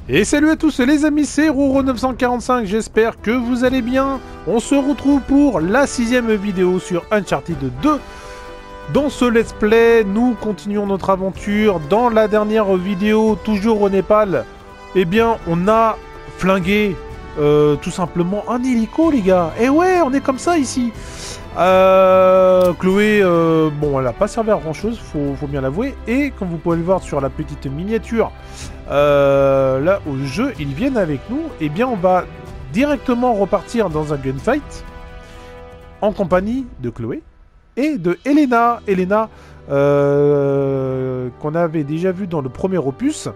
Et salut à tous les amis, c'est Roro945, j'espère que vous allez bien. On se retrouve pour la 6ème vidéo sur Uncharted 2. Dans ce let's play, nous continuons notre aventure. Dans la dernière vidéo, toujours au Népal, eh bien, on a flingué tout simplement un hélico, les gars. Et ouais, on est comme ça ici. Chloé, bon, elle n'a pas servi à grand chose, faut bien l'avouer. Et comme vous pouvez le voir sur la petite miniature, là au jeu, ils viennent avec nous. Et bien, on va directement repartir dans un gunfight en compagnie de Chloé et de Elena. Elena, qu'on avait déjà vu dans le premier opus.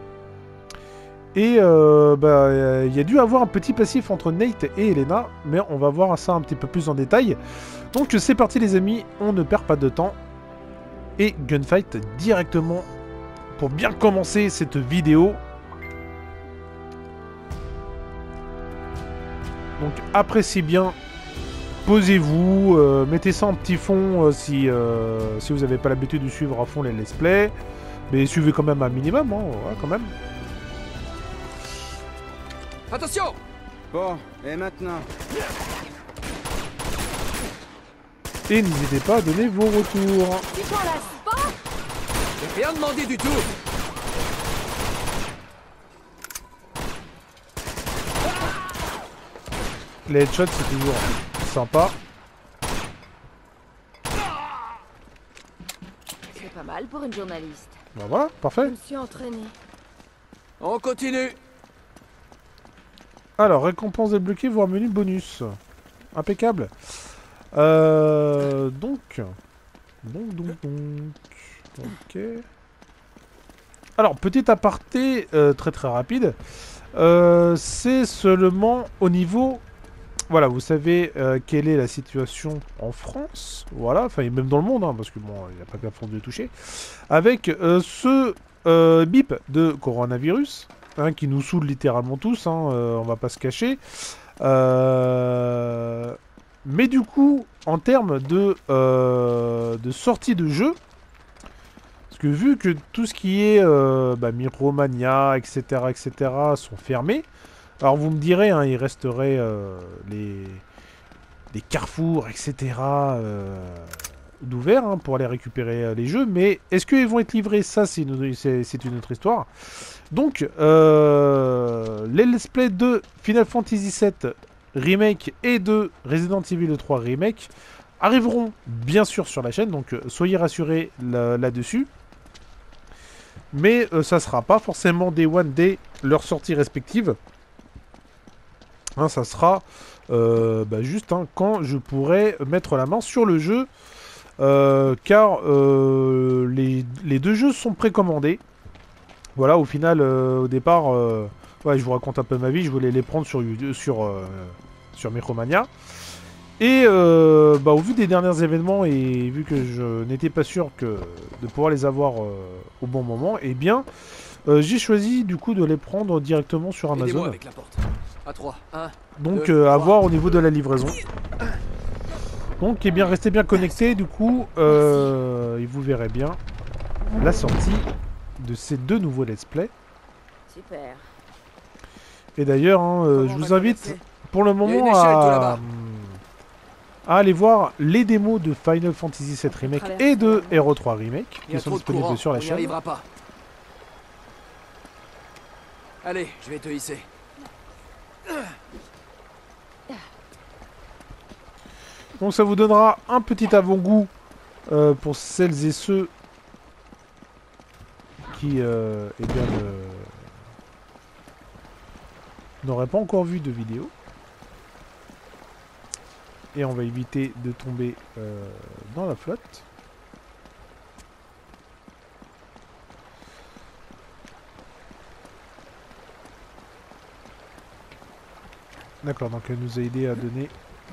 Et il y a dû avoir un petit passif entre Nate et Elena, mais on va voir ça un petit peu plus en détail. Donc c'est parti les amis, on ne perd pas de temps. Et gunfight directement pour bien commencer cette vidéo. Donc appréciez bien, posez-vous, mettez ça en petit fond si vous n'avez pas l'habitude de suivre à fond les let's play. Mais suivez quand même un minimum, hein, ouais, quand même. Attention! Bon, et maintenant? Et n'hésitez pas à donner vos retours. J'ai rien demandé du tout! Les headshots c'est toujours sympa. C'est pas mal pour une journaliste. Ben voilà, parfait. Je me suis entraînée. On continue! Alors, récompense débloquée, voire menu bonus. Impeccable. Donc. Ok. Alors, petit aparté très rapide. C'est seulement au niveau... Voilà, vous savez quelle est la situation en France. Voilà, enfin, et même dans le monde, hein, parce que bon, il n'y a pas qu'à fond de toucher. Avec ce bip de coronavirus. Hein, qui nous saoule littéralement tous, hein, on va pas se cacher. Mais du coup, en termes de sortie de jeu, parce que vu que tout ce qui est Micromania, etc., sont fermés, alors vous me direz, hein, il resterait les carrefours, etc., d'ouvert hein, pour aller récupérer les jeux, mais est-ce qu'ils vont être livrés? Ça, c'est une autre histoire. Donc, les let's play de Final Fantasy VII Remake et de Resident Evil 3 Remake arriveront bien sûr sur la chaîne, donc soyez rassurés là-dessus. Mais ça sera pas forcément Day One dès leur sortie respective. Hein, ça sera juste quand je pourrai mettre la main sur le jeu. Car les deux jeux sont précommandés. Voilà, au final, au départ, ouais, je vous raconte un peu ma vie, je voulais les prendre sur Micromania. Et au vu des derniers événements et vu que je n'étais pas sûr de pouvoir les avoir au bon moment, eh bien, j'ai choisi du coup de les prendre directement sur Amazon. Avec la porte. À 3, 1, donc 2, à 3. voir au niveau de la livraison. Donc, eh bien, restez bien connectés, du coup, et vous verrez bien la sortie de ces deux nouveaux let's play. Super. Et d'ailleurs, hein, je vous invite pour le moment à aller voir les démos de Final Fantasy VII Remake et de Hero 3 Remake qui sont disponibles sur la chaîne. Pas. Allez, je vais te hisser. Donc ça vous donnera un petit avant-goût pour celles et ceux qui n'auraient pas encore vu de vidéo. Et on va éviter de tomber dans la flotte. D'accord, donc elle nous a aidé à donner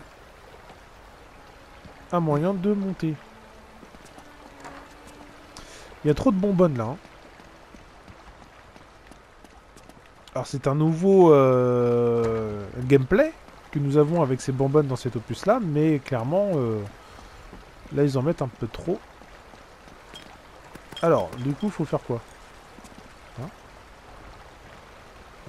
un moyen de monter. Il y a trop de bonbonnes là. Hein. Alors c'est un nouveau gameplay que nous avons avec ces bonbonnes dans cet opus là, mais clairement là ils en mettent un peu trop. Alors du coup faut faire quoi? Hein?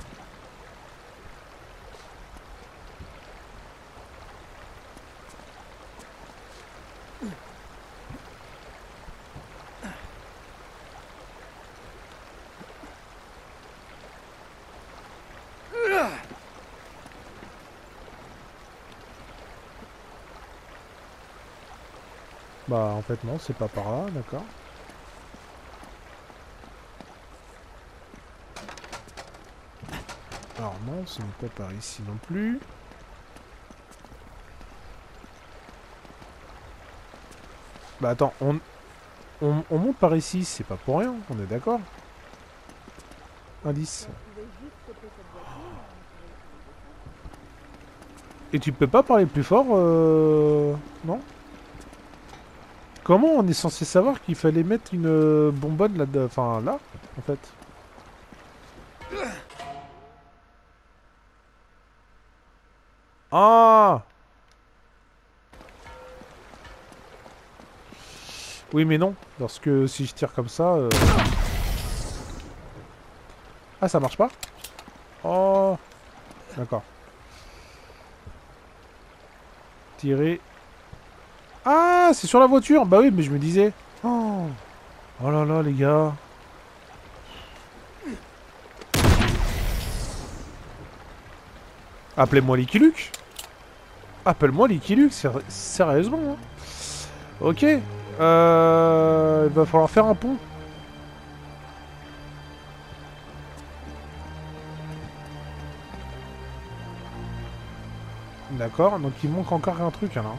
Bah en fait non, c'est pas par là, d'accord. Alors non, ce n'est pas par ici non plus. Bah attends, on monte par ici, c'est pas pour rien, on est d'accord. Indice. Et tu peux pas parler plus fort, non? Comment on est censé savoir qu'il fallait mettre une bonbonne là, enfin là, en fait? Ah! Oui mais non, parce que si je tire comme ça... Ah ça marche pas? Oh! D'accord. Tirer... Ah, c'est sur la voiture. Bah oui, mais je me disais. Oh, oh là là, les gars. Appelez-moi Licky Luke. Appelle-moi Licky Luke, sérieusement. Hein. Ok. Il va falloir faire un pont. D'accord, donc il manque encore un truc, alors.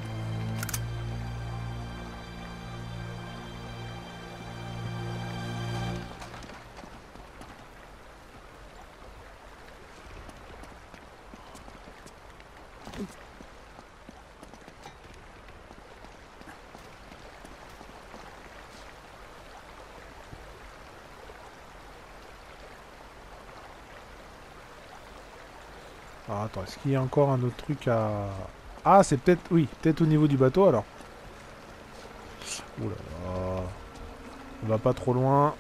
Ah, attends, est-ce qu'il y a encore un autre truc à... Ah, c'est peut-être... Oui, peut-être au niveau du bateau, alors. Ouh là là. On va pas trop loin.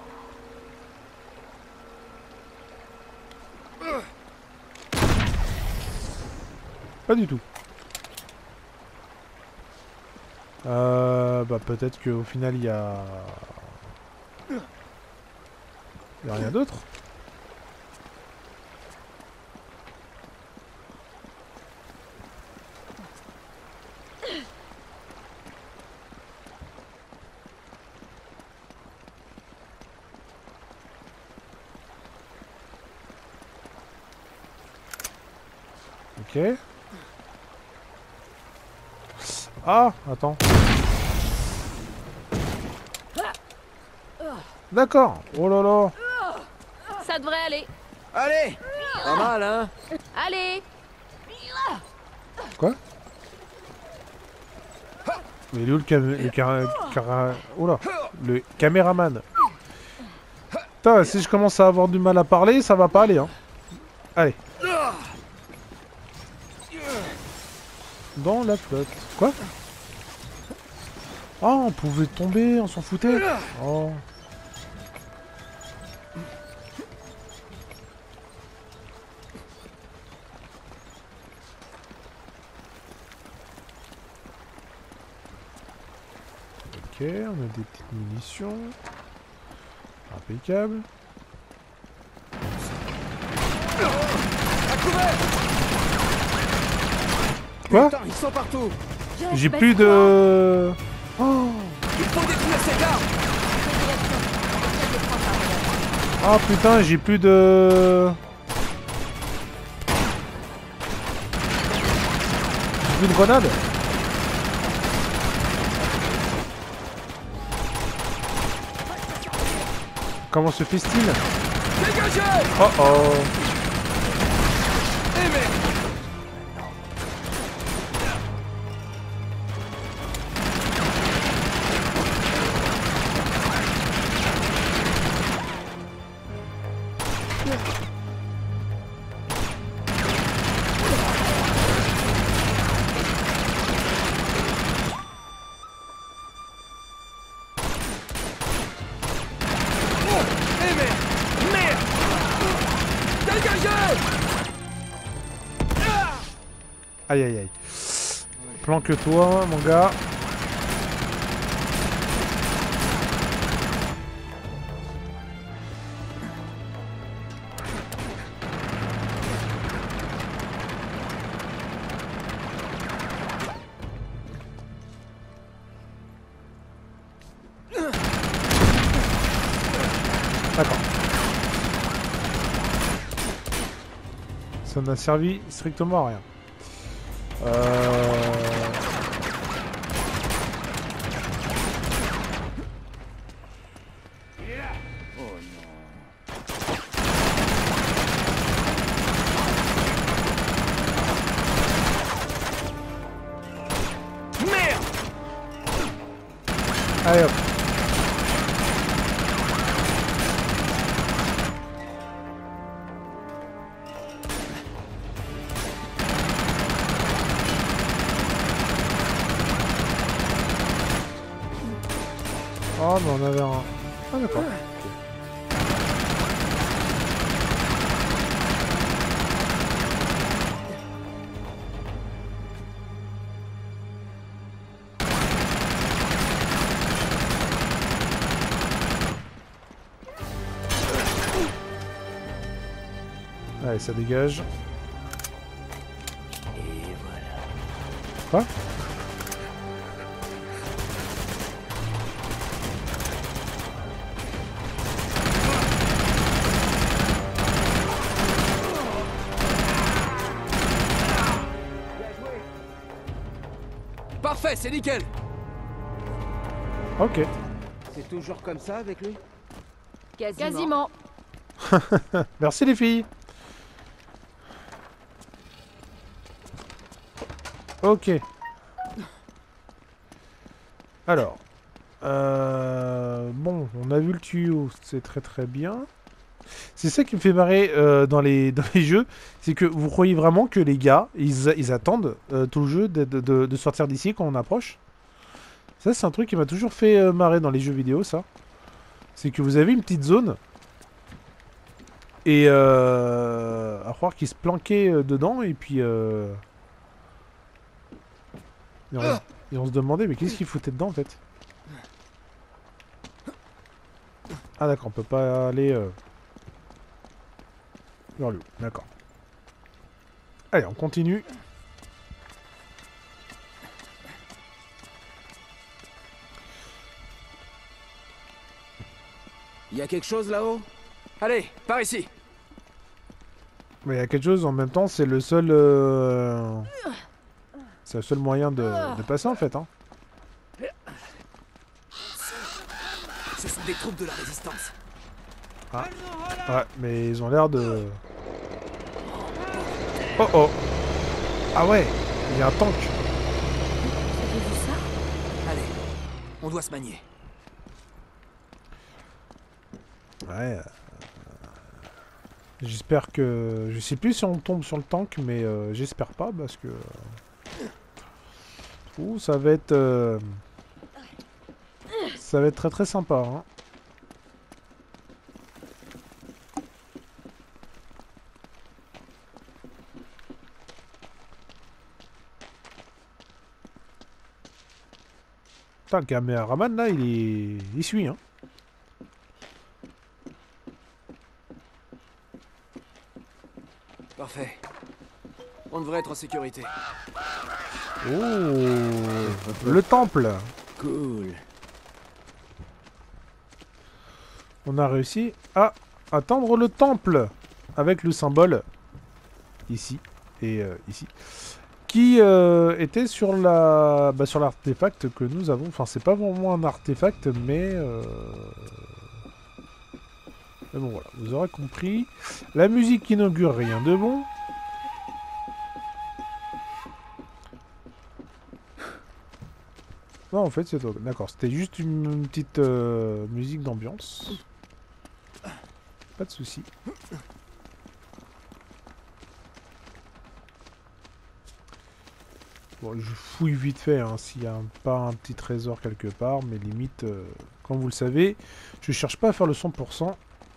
Pas du tout. Bah peut-être qu'au final il y a... Il y a rien d'autre. Ok. Ah, attends. D'accord. Oh là là. Ça devrait aller. Allez! Pas mal, hein? Allez. Quoi? Mais il est où oh là, le caméraman? Putain, si je commence à avoir du mal à parler, ça va pas aller, hein. Allez. Dans la flotte. Quoi? Ah, on pouvait tomber, on s'en foutait. Oh. Ok, on a des petites munitions. Impeccable. Quoi? Putain, ils sont partout! J'ai plus de... Oh. Il faut détruire ces gars! Ah putain, j'ai plus de... J'ai plus de grenade. Comment se fait-il? Dégagez! Oh oh. Eh merde! Aïe aïe aïe. Planque-toi, mon gars. D'accord. Ça n'a servi strictement à rien. Merde! Allez hop. Oh, mais on avait un... Ah, d'accord. Allez, ça dégage. Et voilà. Quoi? Parfait, c'est nickel. Ok. C'est toujours comme ça avec lui? Quasiment. Merci les filles. Ok. Alors. Bon, on a vu le tuyau, c'est très très bien. C'est ça qui me fait marrer dans les jeux, c'est que vous croyez vraiment que les gars, ils attendent tout le jeu de sortir d'ici quand on approche. Ça, c'est un truc qui m'a toujours fait marrer dans les jeux vidéo, ça. C'est que vous avez une petite zone, et à croire qu'ils se planquaient dedans, et puis... et on se demandait, mais qu'est-ce qu'ils foutaient dedans, en fait? Ah d'accord, on peut pas aller... vers le haut, d'accord. Allez, on continue. Il y a quelque chose là-haut? Allez, par ici. Mais il y a quelque chose en même temps, c'est le seul... c'est le seul moyen de passer en fait. Hein. Ce sont des troupes de la résistance. Ah. Ouais, mais ils ont l'air de... Oh oh. Ah ouais, il y a un tank. Vous avez vu ça? Allez, on doit se manier. Ouais. J'espère que... Je sais plus si on tombe sur le tank, mais j'espère pas parce que... Ouh, ça va être... Ça va être très très sympa. Hein. Putain, le caméraman là, il suit. Hein. Parfait. On devrait être en sécurité. Oh, le temple. Cool. On a réussi à atteindre le temple avec le symbole ici et ici qui était sur la sur l'artefact que nous avons. Enfin, c'est pas vraiment un artefact, mais bon voilà, vous aurez compris. La musique qui n'augure rien de bon. Non, en fait, c'est d'accord. C'était juste une petite musique d'ambiance. Pas de souci. Bon, je fouille vite fait hein, s'il n'y a pas un petit trésor quelque part, mais limite, comme vous le savez, je cherche pas à faire le 100%.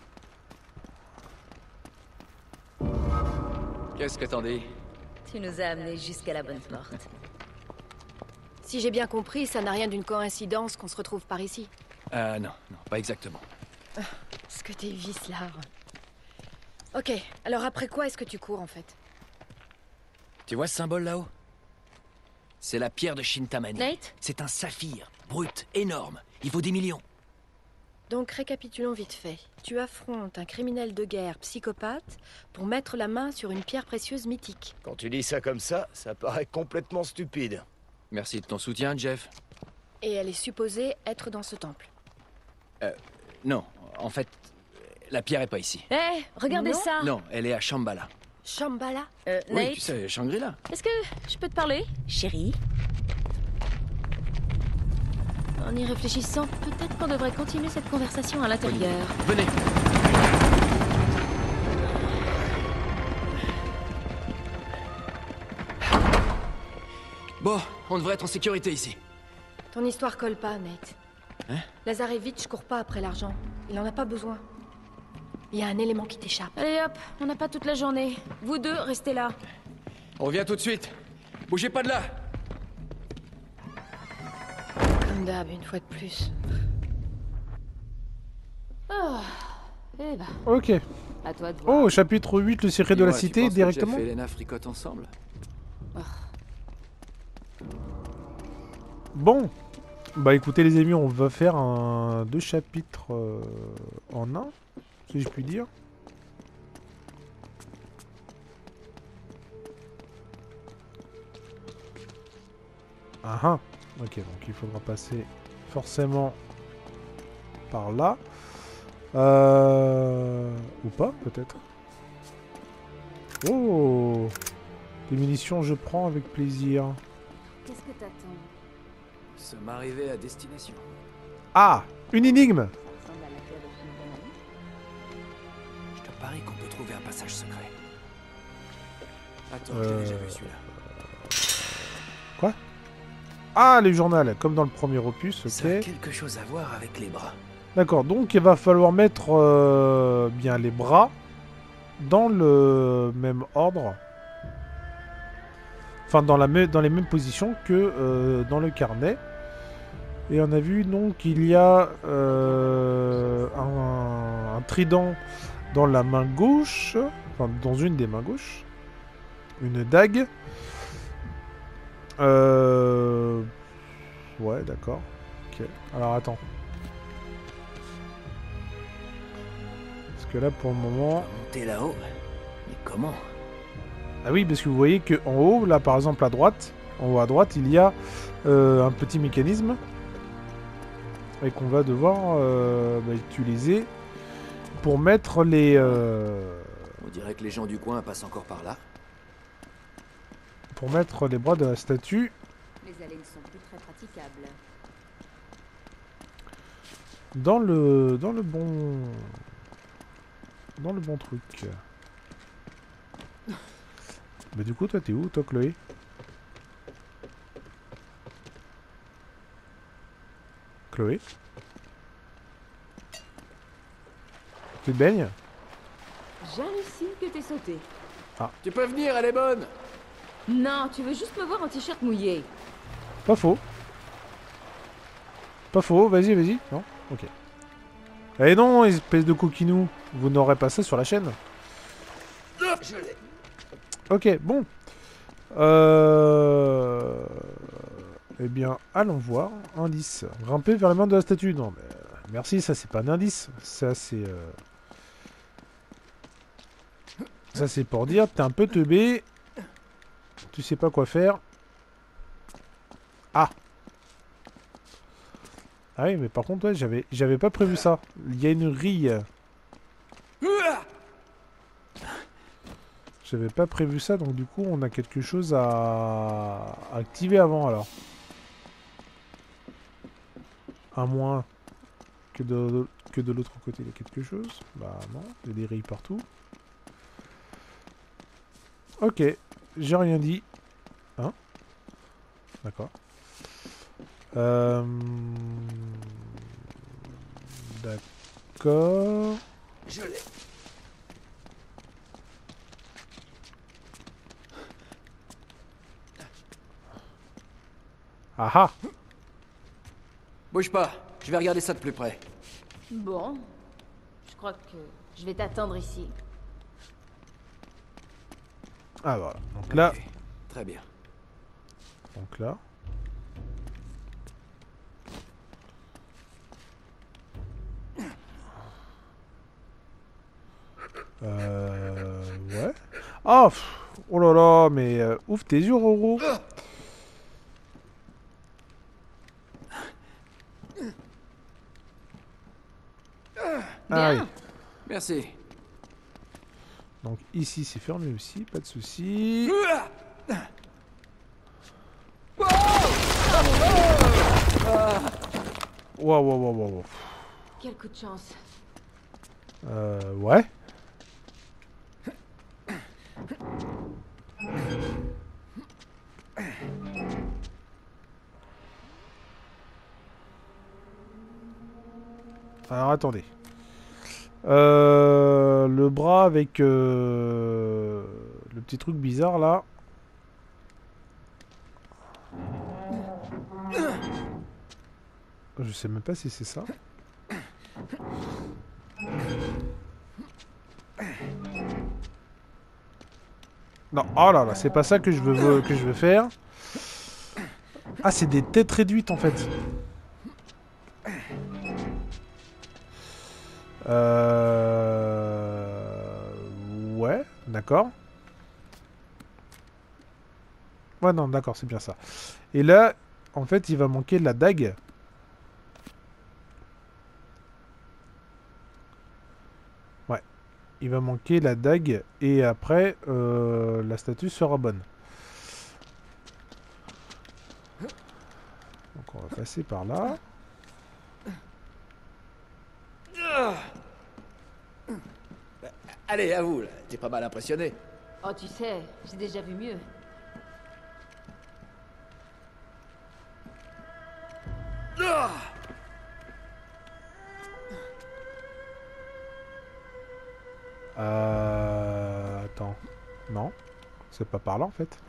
Qu'est-ce que t'en dis? Tu nous as amenés jusqu'à la bonne porte. Si j'ai bien compris, ça n'a rien d'une coïncidence qu'on se retrouve par ici. Non, pas exactement. Ce que t'es vicelard. Ok, alors après quoi est-ce que tu cours en fait? Tu vois ce symbole là-haut? C'est la pierre de Shintamani. Nate? C'est un saphir, brut, énorme. Il vaut des millions. Donc récapitulons vite fait. Tu affrontes un criminel de guerre psychopathe pour mettre la main sur une pierre précieuse mythique. Quand tu dis ça comme ça paraît complètement stupide. Merci de ton soutien, Jeff. Et elle est supposée être dans ce temple. Non, en fait, la pierre est pas ici. Hé, regardez Non. ça. Non, elle est à Shambhala. Shambhala? Oui, Nate, tu sais, Shangri-La. est-ce que je peux te parler? Chérie? En y réfléchissant, peut-être qu'on devrait continuer cette conversation à l'intérieur. Venez. Bon, on devrait être en sécurité ici. Ton histoire colle pas, Nate. Hein? Lazarevitch court pas après l'argent. Il en a pas besoin. Il y a un élément qui t'échappe. Allez hop, on n'a pas toute la journée. Vous deux, restez là. On revient tout de suite. Bougez pas de là. Comme d'hab, une fois de plus. Oh, eh ben, Ok. à toi de voir. Oh, chapitre 8, le secret de la Dis-moi, tu cité, penses que directement. Jeff et Elena fricotent ensemble. Bon. Bah écoutez les amis, on va faire deux chapitres en un, si je puis dire. Ah ah. Ok, donc il faudra passer forcément par là. Ou pas, peut-être. Oh! Des munitions, je prends avec plaisir. Qu'est-ce que t'attends? Sommes arrivés à destination. Ah! Une énigme! Ça ressemble à la pierre de Sylvain. Je te parie qu'on peut trouver un passage secret. Attends, je l'ai déjà vu celui-là. Ah, le journal, comme dans le premier opus, Ça a ok. quelque chose à voir avec les bras. D'accord, donc il va falloir mettre bien les bras dans le même ordre. Enfin, dans les mêmes positions que dans le carnet. Et on a vu donc qu'il y a un trident dans la main gauche. Enfin, dans une des mains gauches. Une dague. Ouais, d'accord. Ok. Alors, attends. Parce que là, pour le moment... Monter là-haut. Mais comment? Ah oui, parce que vous voyez qu'en haut, là, par exemple, à droite, en haut à droite, il y a un petit mécanisme. Et qu'on va devoir utiliser pour mettre les... On dirait que les gens du coin passent encore par là. pour mettre les bras de la statue Les allées ne sont plus très praticables. dans le bon truc. Mais du coup, toi, t'es où, toi, Chloé? Chloé? Tu te baignes? J'hallucine que t'aies sauté. Tu peux venir, elle est bonne. Non, tu veux juste me voir en t-shirt mouillé. Pas faux. Pas faux, vas-y, vas-y. Non? Ok. Eh non, espèce de coquinou. Vous n'aurez pas ça sur la chaîne. Je l'ai. Ok, bon. Eh bien, allons voir. Indice. Grimper vers la main de la statue. Non, mais... merci, ça c'est pas un indice. Ça c'est... Ça c'est pour dire, t'es un peu teubé. Tu sais pas quoi faire. Ah. Ah oui, mais par contre, ouais, j'avais pas prévu ça. Il y a une rille. J'avais pas prévu ça, donc du coup, on a quelque chose à activer avant, alors. À moins que de l'autre côté, il y a quelque chose. Bah non, il y a des rilles partout. Ok, j'ai rien dit. Hein? D'accord. D'accord. Je l'ai. Ah ah! Bouge pas, je vais regarder ça de plus près. Bon, je crois que je vais t'attendre ici. Ah voilà. Donc là, Ok, très bien. donc là. Ouais. Ah, oh là là, mais ouvre tes yeux, Roro. Ah oui. Merci. Donc ici c'est fermé aussi, pas de souci. Waouh, waouh, waouh, waouh. Quel coup de chance. Ouais. Alors attendez. Le bras avec le petit truc bizarre là. Je sais même pas si c'est ça. Non, oh là là, c'est pas ça que je veux faire. Ah, c'est des têtes réduites en fait. Ouais, d'accord. Ouais, non, d'accord, c'est bien ça. Et là, en fait, il va manquer la dague. Ouais. Il va manquer la dague. Et après, la statue sera bonne. Donc, on va passer par là. Allez, à vous, là. T'es pas mal impressionné. Oh, tu sais, j'ai déjà vu mieux. Attends. Non. C'est pas par là, en fait.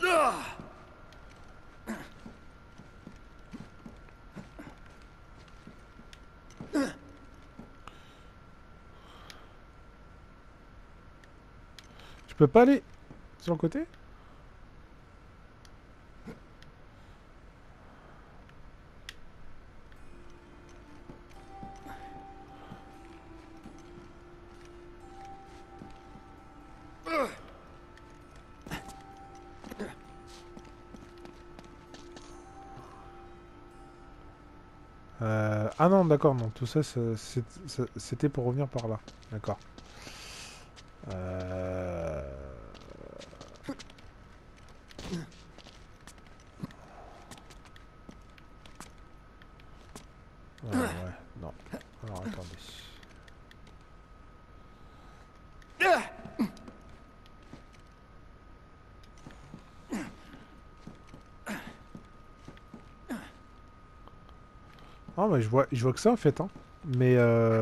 Je peux pas aller sur le côté? Ah non, d'accord, non. Tout ça, c'était pour revenir par là. D'accord. Ouais, non. Alors, attendez. Ah, mais je vois que ça, en fait, hein. Mais,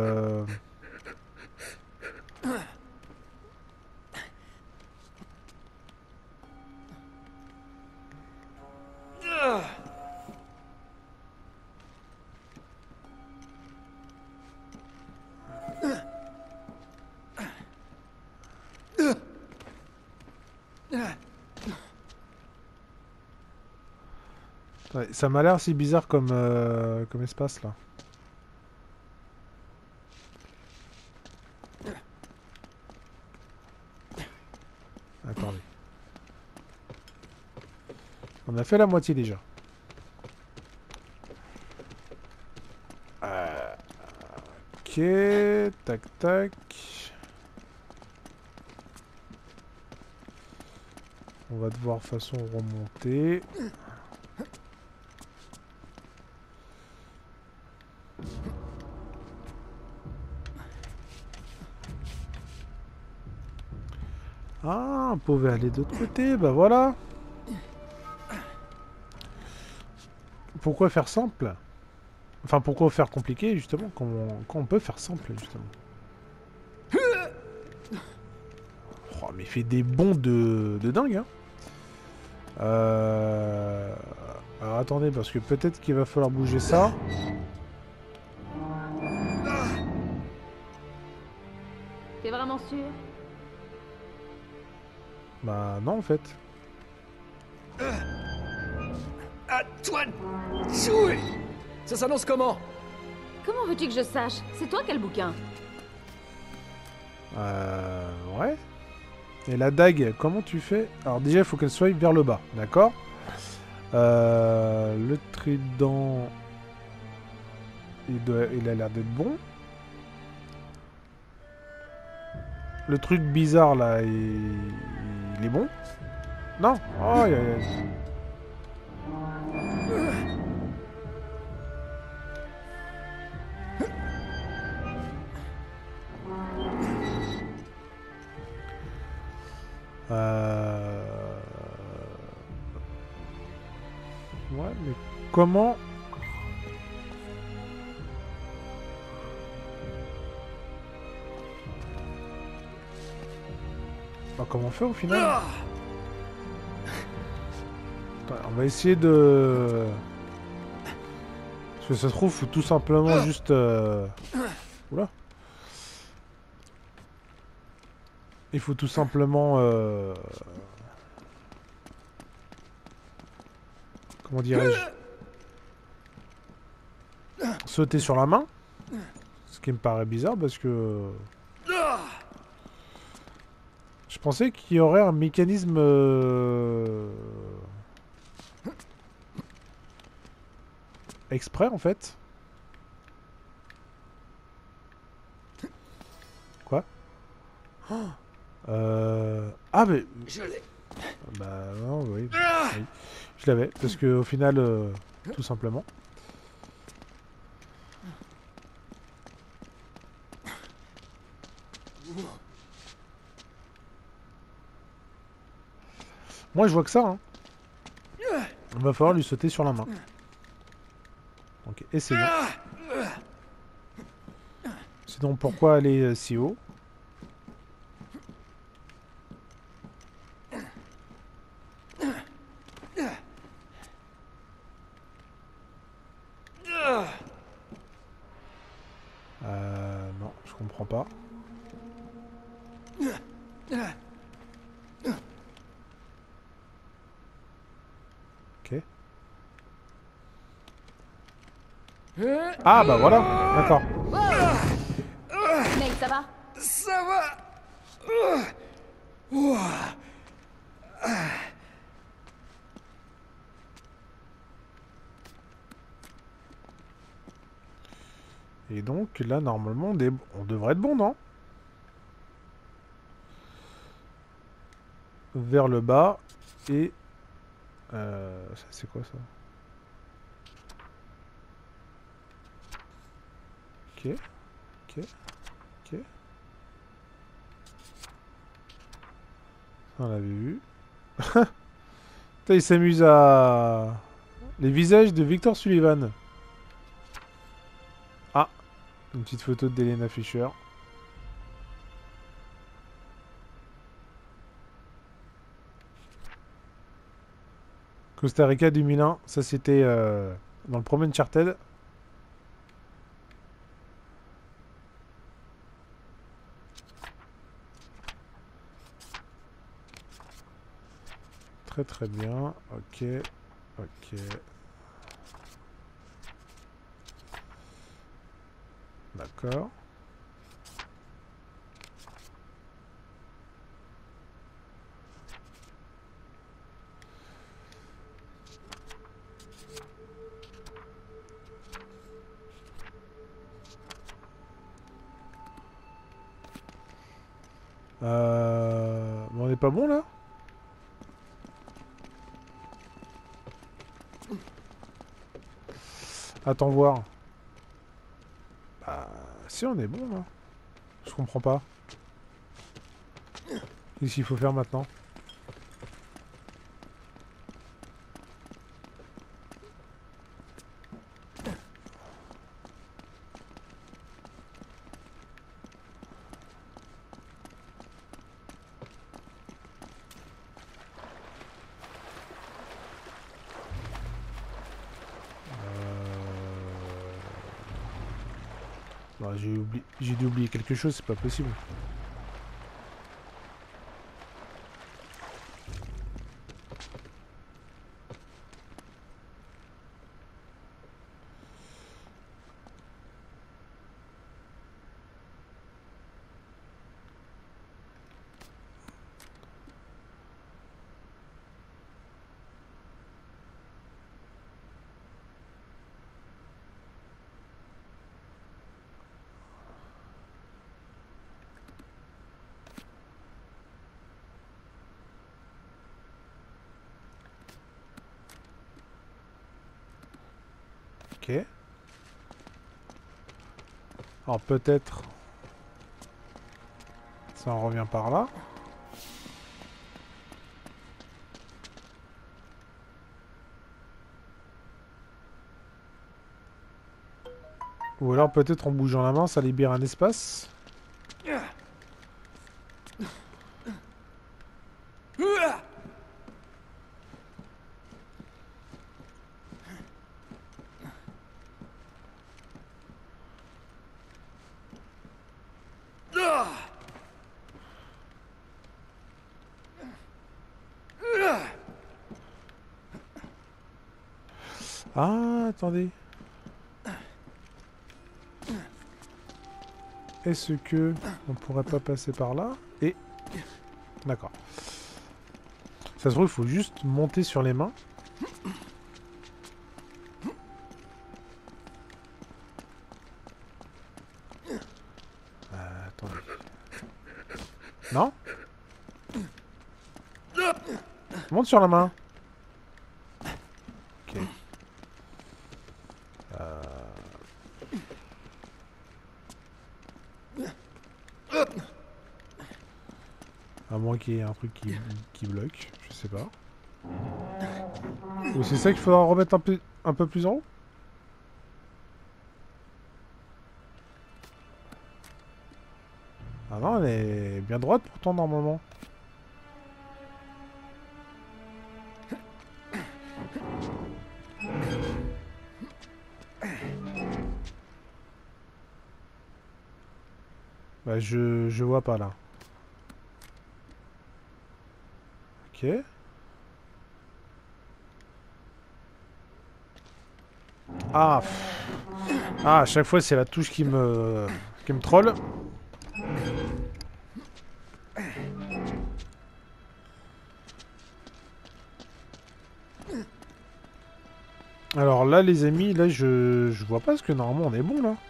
ouais, ça m'a l'air assez bizarre comme espace, là. Attendez. On a fait la moitié déjà. Ok, tac tac. On va devoir de façon remonter. Ah, on pouvait aller de l'autre côté, bah voilà. Pourquoi faire simple? Enfin, pourquoi faire compliqué, justement, quand on peut faire simple, justement. Oh, mais il fait des bonds de dingue, hein. Alors, attendez, parce que peut-être qu'il va falloir bouger ça. T'es vraiment sûr? Bah, non, en fait. À toi de jouer. Ça s'annonce comment? Comment veux-tu que je sache? C'est toi qui as le bouquin. Ouais. Et la dague, comment tu fais? Alors déjà, il faut qu'elle soit vers le bas, d'accord? Le trident... Il a l'air d'être bon. Le truc bizarre, là, il est bon? Non. Oh, Ouais, mais comment... Bah, comment on fait au final? Attends, on va essayer de... Parce que ça se trouve, faut tout simplement juste... Oula. Il faut tout simplement... Comment dirais-je? Sauter sur la main. Ce qui me paraît bizarre parce que... Je pensais qu'il y aurait un mécanisme... exprès en fait. Quoi? Ah mais... Je l'ai. Bah non, oui. Oui. Je l'avais, parce que au final, tout simplement. Moi je vois que ça, hein. Il va falloir lui sauter sur la main. Donc essayons. Sinon pourquoi aller si haut? Non, je comprends pas. Ok. Ah bah voilà, d'accord. Mec, ça va? Ça va. Et donc là normalement on devrait être bon, non? Vers le bas et... ça c'est quoi ça? Ok, ok, ok. On l'avait vu. Putain, il s'amuse à... Les visages de Victor Sullivan. Ah, une petite photo d'Helena Fischer. Costa Rica 2001, ça c'était dans le premier Uncharted. Très très bien, ok, ok. D'accord. Mais on n'est pas bon là? Attends voir. Bah, si on est bon là. Je comprends pas. Qu'est-ce qu'il faut faire maintenant? Non, j'ai dû oublier quelque chose, c'est pas possible. Ok. Alors peut-être... Ça en revient par là. Ou alors peut-être en bougeant la main, ça libère un espace. Ah, attendez. Est-ce que on pourrait pas passer par là? Et... D'accord. Ça se trouve, il faut juste monter sur les mains. Attendez. Non? Monte sur la main. Ok. À moins qu'il y ait un truc qui bloque, je sais pas. Ou c'est ça qu'il faudra remettre un peu plus en haut? Ah non, elle est bien droite pourtant normalement. Bah je vois pas là. Ok. Ah, ah, à chaque fois c'est la touche qui me troll. Alors là les amis, là je vois pas parce que normalement on est bon là.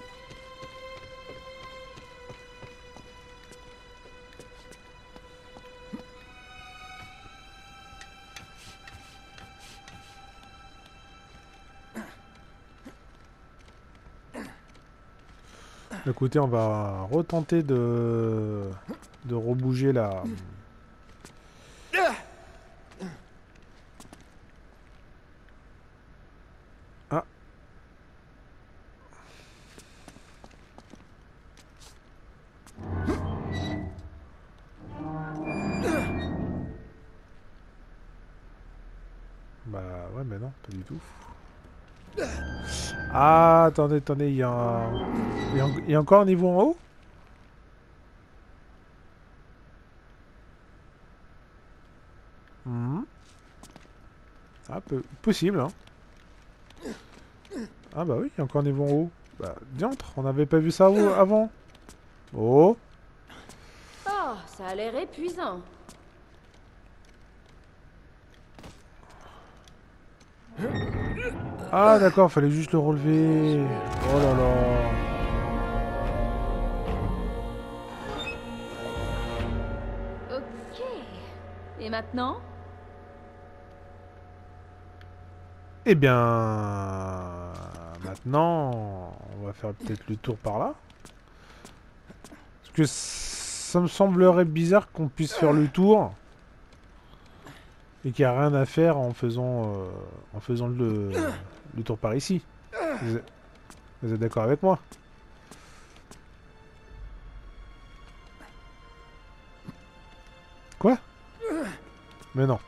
Écoutez, on va retenter de rebouger la... Ah. Bah ouais mais non, pas du tout. Ah, attendez, attendez, il y a un... Il y a encore un niveau en haut? Hmm. Ah, possible, hein. Ah bah oui, il y a encore un niveau en haut. Bah, diantre, on n'avait pas vu ça avant. Oh. Oh, ça a l'air épuisant. Ah d'accord, fallait juste le relever. Oh là là. Ok. Et maintenant? Eh bien... Maintenant, on va faire peut-être le tour par là. Parce que ça me semblerait bizarre qu'on puisse faire le tour. Et qu'il n'y a rien à faire en faisant le tour par ici. Vous êtes d'accord avec moi? Quoi? Mais non.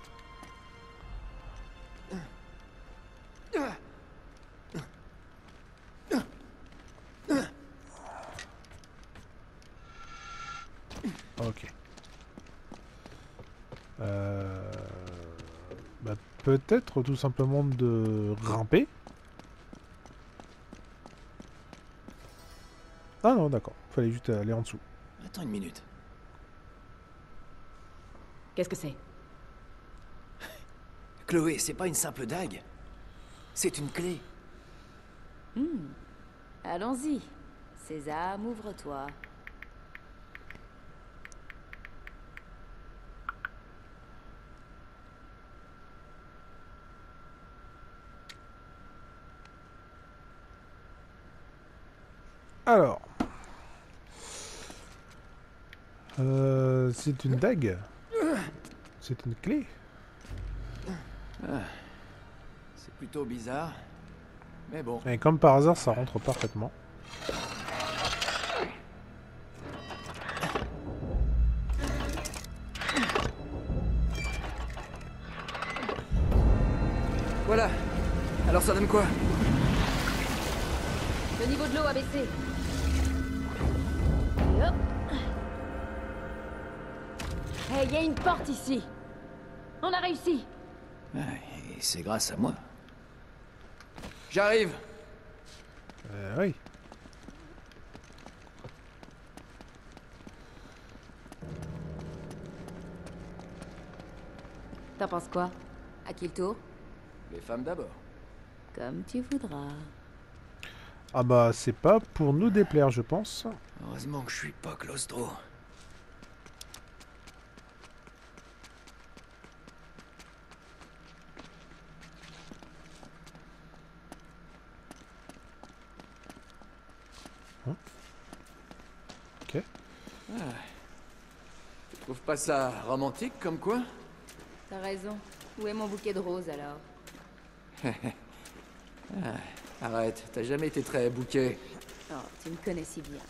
Ok. Bah, peut-être tout simplement de grimper. Ah non, d'accord. Fallait juste aller en dessous. Attends une minute. Qu'est-ce que c'est? Chloé, c'est pas une simple dague. C'est une clé. Allons-y. Sésame, ouvre-toi. Alors. C'est une dague. C'est une clé. C'est plutôt bizarre. Mais bon. Et comme par hasard, ça rentre parfaitement. Voilà. Alors ça donne quoi? Le niveau de l'eau a baissé. Et hop. Hey, y a une porte ici. On a réussi. Et c'est grâce à moi. J'arrive. Oui. T'en penses quoi? À qui le tour? Les femmes d'abord. Comme tu voudras. Ah bah, c'est pas pour nous déplaire, je pense. Heureusement que je suis pas claustro. Ok. Tu trouves pas ça romantique comme quoi? T'as raison. Où est mon bouquet de roses alors? Arrête, t'as jamais été très bouquet. Oh, tu me connais si bien.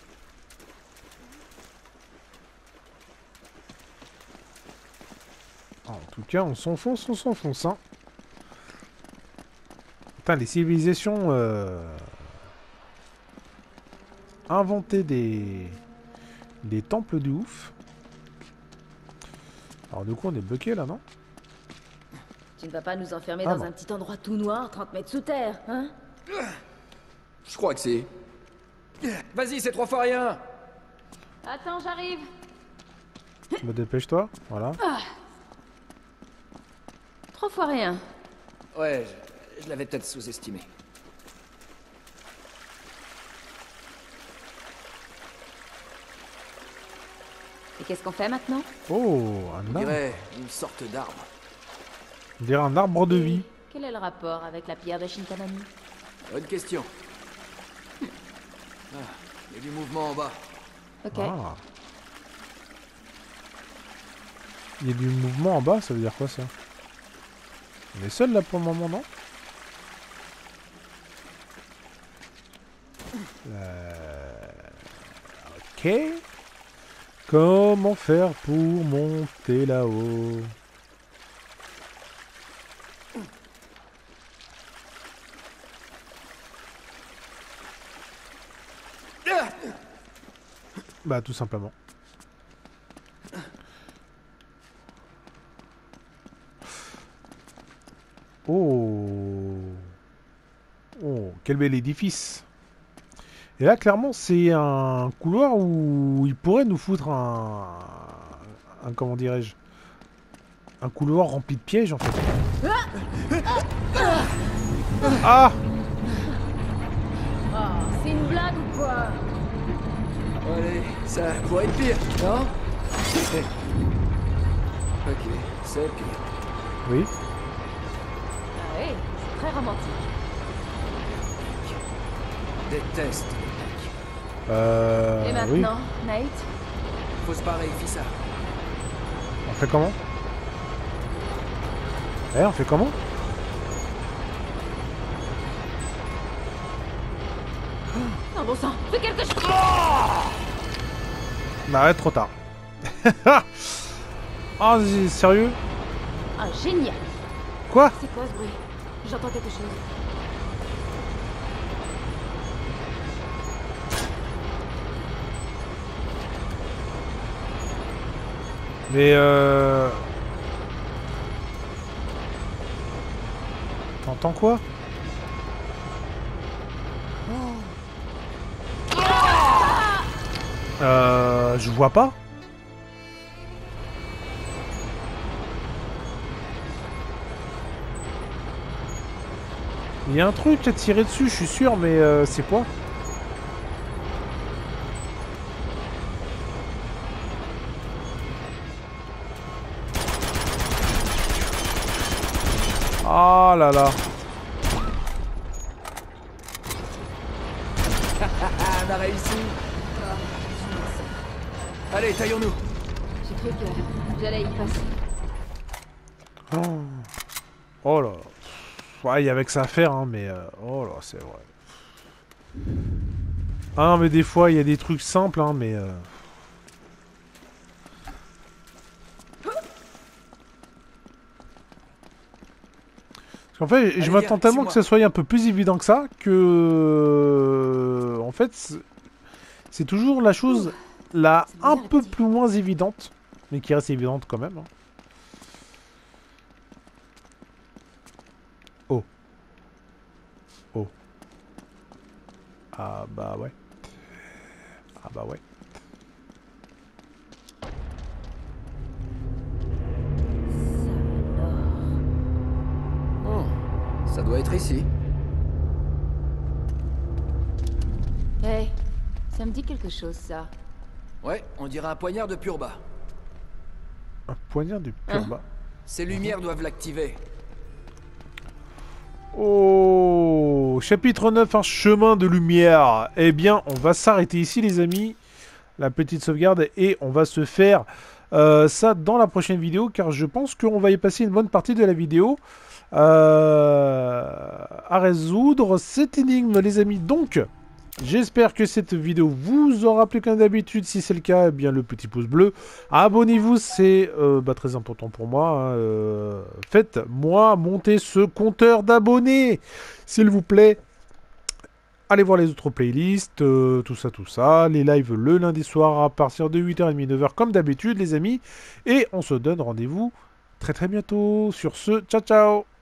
En tout cas, on s'enfonce, hein. Putain, les civilisations inventaient des temples de ouf. Alors du coup, on est bloqué là, non? Tu ne vas pas nous enfermer Ah dans bon. un petit endroit tout noir, 30 mètres sous terre, hein? Je crois que c'est. Vas-y, c'est 3 fois rien. Attends, j'arrive. Me dépêche-toi, voilà. 3 fois rien. Ouais, je l'avais peut-être sous-estimé. Et qu'est-ce qu'on fait maintenant? Oh, un On arbre. dirait une sorte d'arbre. On dirait un arbre de vie. Quel est le rapport avec la pierre de Shinkanami? Bonne question. Il y a du mouvement en bas. Ok. Ah. Il y a du mouvement en bas, ça veut dire quoi ça? On est seul là pour le moment, non? Ok. Comment faire pour monter là-haut? Bah tout simplement. Oh. Oh, quel bel édifice. Et là, clairement, c'est un couloir où il pourrait nous foutre un comment dirais-je? Un couloir rempli de pièges, en fait. Ah! Oh, c'est une blague ou quoi? Allez, ça pourrait être pire, non? Ok, c'est pire. Oui. Ah oui, c'est très romantique. Déteste les mecs. Et Oui. maintenant, Nate? Faut se barrer, fais ça. On fait comment? On fait comment? Oh bon sang, fais quelque chose! Bah, trop tard. Ah, sérieux? Ah, génial! Quoi? C'est quoi ce bruit? J'entends quelque chose. Mais T'entends quoi? Je vois pas. Il y a un truc à tirer dessus, je suis sûr, mais c'est quoi? Ah là là. On a réussi. Allez, taillons-nous. J'ai cru que j'allais y passer. Oh, oh là. Ouais, il y avait que ça à faire, hein, mais... oh là, c'est vrai. Ah non, mais des fois, il y a des trucs simples, hein, mais... Parce qu'en fait, je Allez, m'attends viens, tellement suis-moi. que ça soit un peu plus évident que ça, que... En fait, c'est toujours la chose la c'est bien un le peu petit. plus moins évidente, mais qui reste évidente quand même. Hein. Oh. Oh. Ah bah ouais. Ah bah ouais. Oh, ça doit être ici. Hé, ça me dit quelque chose, ça. Ouais, on dirait un poignard de Purba. Un poignard du Purba. Ces lumières doivent l'activer. Oh, chapitre 9, un chemin de lumière. Eh bien, on va s'arrêter ici, les amis. La petite sauvegarde. Et on va se faire ça dans la prochaine vidéo. Car je pense qu'on va y passer une bonne partie de la vidéo. À résoudre cette énigme, les amis. Donc, j'espère que cette vidéo vous aura plu comme d'habitude. Si c'est le cas, eh bien le petit pouce bleu. Abonnez-vous, c'est très important pour moi. Hein. Faites-moi monter ce compteur d'abonnés, s'il vous plaît. Allez voir les autres playlists, tout ça. Les lives le lundi soir à partir de 8h30, 9h comme d'habitude, les amis. Et on se donne rendez-vous très bientôt. Sur ce, ciao ciao.